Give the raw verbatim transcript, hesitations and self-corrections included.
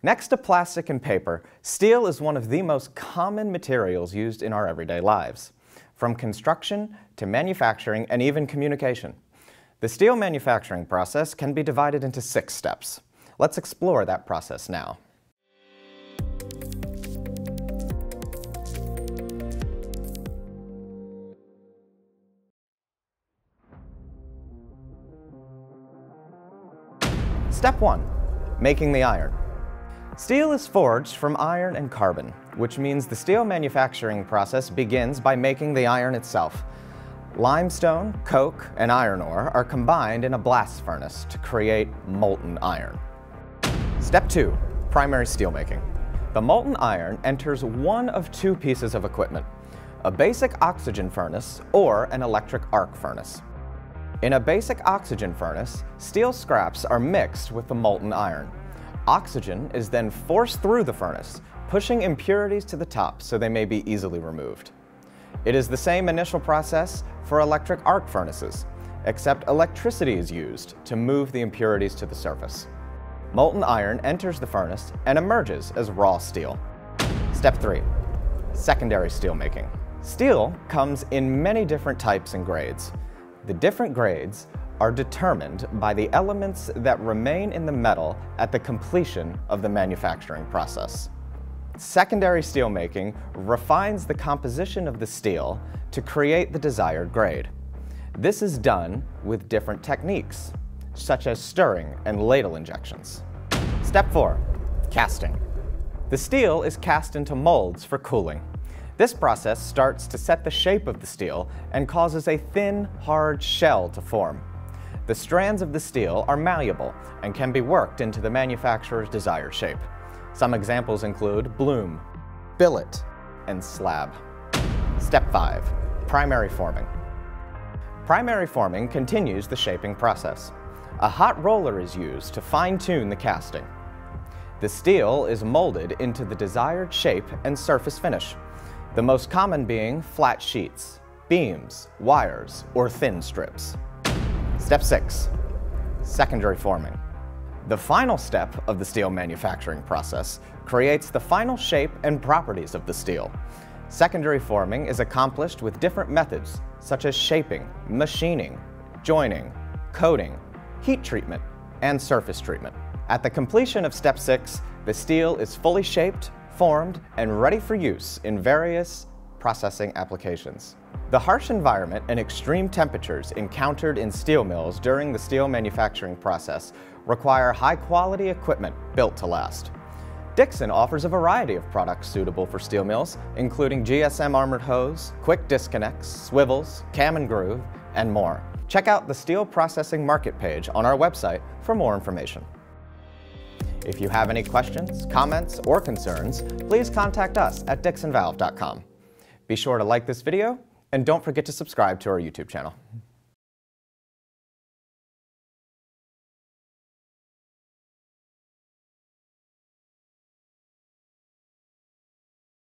Next to plastic and paper, steel is one of the most common materials used in our everyday lives, from construction to manufacturing and even communication. The steel manufacturing process can be divided into six steps. Let's explore that process now. Step one, making the iron. Steel is forged from iron and carbon, which means the steel manufacturing process begins by making the iron itself. Limestone, coke, and iron ore are combined in a blast furnace to create molten iron. Step two, primary steelmaking. The molten iron enters one of two pieces of equipment, a basic oxygen furnace or an electric arc furnace. In a basic oxygen furnace, steel scraps are mixed with the molten iron. Oxygen is then forced through the furnace, pushing impurities to the top so they may be easily removed. It is the same initial process for electric arc furnaces, except electricity is used to move the impurities to the surface. Molten iron enters the furnace and emerges as raw steel. Step three, secondary steelmaking. Steel comes in many different types and grades. The different grades are determined by the elements that remain in the metal at the completion of the manufacturing process. Secondary steelmaking refines the composition of the steel to create the desired grade. This is done with different techniques, such as stirring and ladle injections. Step four, casting. The steel is cast into molds for cooling. This process starts to set the shape of the steel and causes a thin, hard shell to form. The strands of the steel are malleable and can be worked into the manufacturer's desired shape. Some examples include bloom, billet, and slab. Step five, primary forming. Primary forming continues the shaping process. A hot roller is used to fine-tune the casting. The steel is molded into the desired shape and surface finish, the most common being flat sheets, beams, wires, or thin strips. Step six, secondary forming. The final step of the steel manufacturing process creates the final shape and properties of the steel. Secondary forming is accomplished with different methods such as shaping, machining, joining, coating, heat treatment, and surface treatment. At the completion of step six, the steel is fully shaped, formed, and ready for use in various processing applications. The harsh environment and extreme temperatures encountered in steel mills during the steel manufacturing process require high-quality equipment built to last. Dixon offers a variety of products suitable for steel mills, including G S M armored hose, quick disconnects, swivels, cam and groove, and more. Check out the steel processing market page on our website for more information. If you have any questions, comments, or concerns, please contact us at dixon valve dot com. Be sure to like this video, and don't forget to subscribe to our YouTube channel.